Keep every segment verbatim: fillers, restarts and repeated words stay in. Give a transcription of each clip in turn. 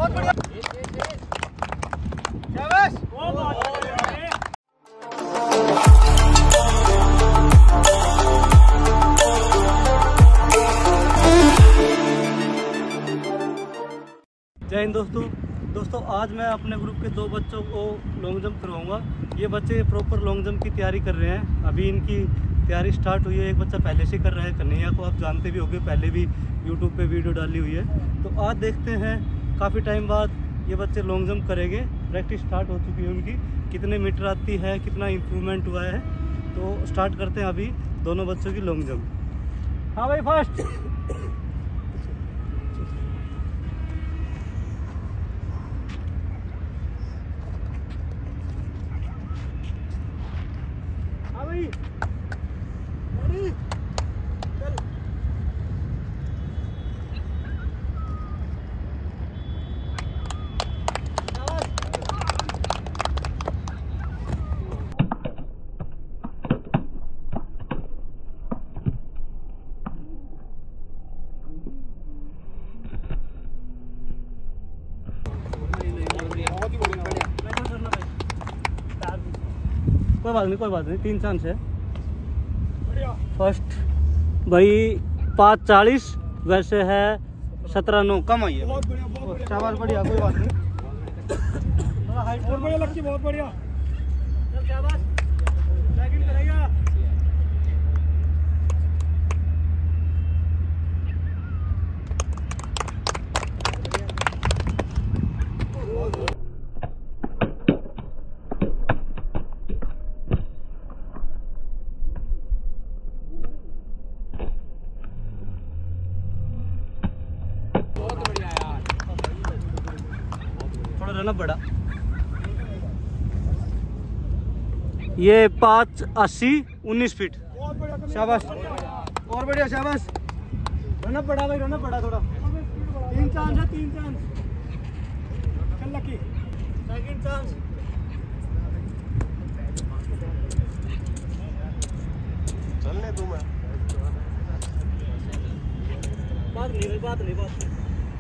बहुत बढ़िया। शाबाश। जय हिंद दोस्तों। दोस्तों आज मैं अपने ग्रुप के दो बच्चों को लॉन्ग जंप करवाऊंगा। ये बच्चे प्रॉपर लॉन्ग जंप की तैयारी कर रहे हैं। अभी इनकी तैयारी स्टार्ट हुई है। एक बच्चा पहले से कर रहा है, कन्हैया को आप जानते भी होंगे, पहले भी यूट्यूब पे वीडियो डाली हुई है। तो आज देखते हैं काफ़ी टाइम बाद ये बच्चे लॉन्ग जंप करेंगे। प्रैक्टिस स्टार्ट हो चुकी है उनकी, कितने मीटर आती है, कितना इम्प्रूवमेंट हुआ है। तो स्टार्ट करते हैं अभी दोनों बच्चों की लॉन्ग जंप। हाँ भाई फर्स्ट। कोई बात नहीं, कोई बात नहीं, तीन चांस है। फर्स्ट भाई पाँच चालीस, वैसे है सत्रह नौ, कम आई है। शाबाश, बढ़िया, कोई बात नहीं। बहुत बढ़िया लक्की, बहुत बढ़िया। शाबाश, सेकंड करेगा। ना बड़ा ये पाँच अस्सी उन्नीस फीट। शाबाश, और बढ़िया, शाबाश। रनअप बड़ा भाई, रनअप बड़ा थोड़ा। तीन चांस है, तीन चांस। चल लकी, सेकंड चांस। चलने तू, मैं बात नहीं, बात नहीं, बात नहीं।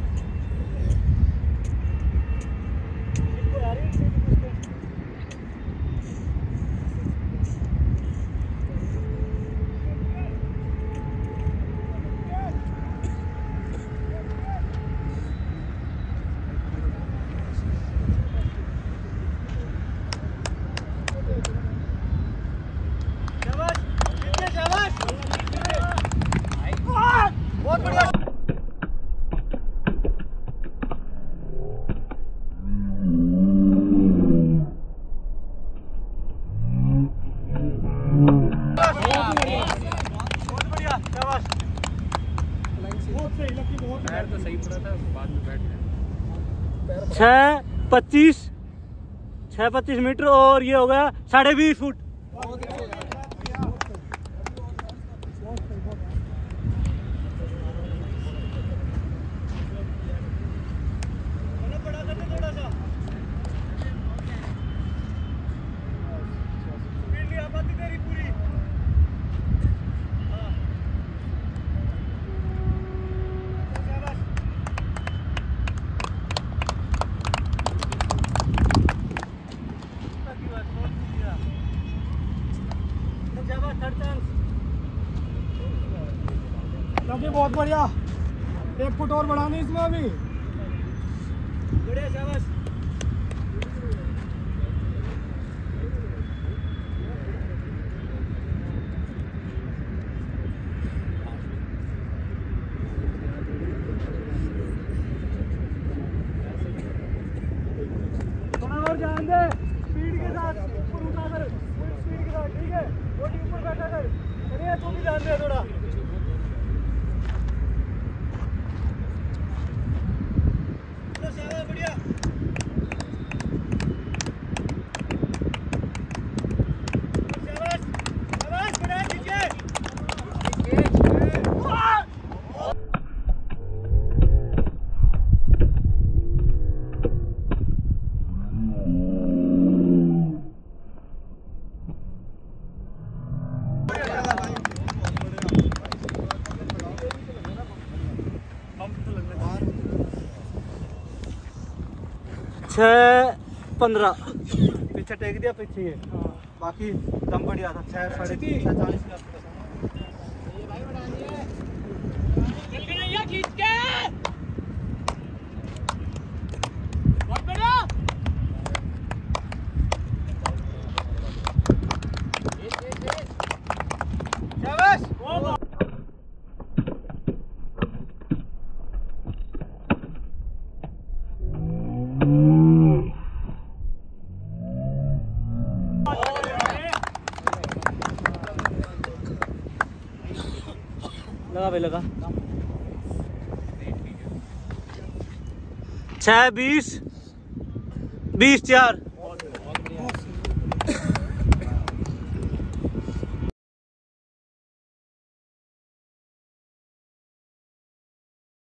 छः पच्चीस छः पच्चीस मीटर और ये हो गया साढ़े बीस फुट। बहुत बढ़िया, एक फुट और बढ़ानी इसमें अभी। बढ़िया, शाबाश। थोड़ा और ध्यान दे, स्पीड के साथ ऊपर उठा कर, स्पीड के साथ, ठीक है। बॉडी ऊपर बैठा कर, अरे तू भी ध्यान दे थोड़ा। बढ़िया। छः पंद्रह पीछे टेक दिया पीछे ये, बाकी दम बढ़िया था। छः साढ़े छः चालीस का लगा भाई लगा। छः बीस बीस चार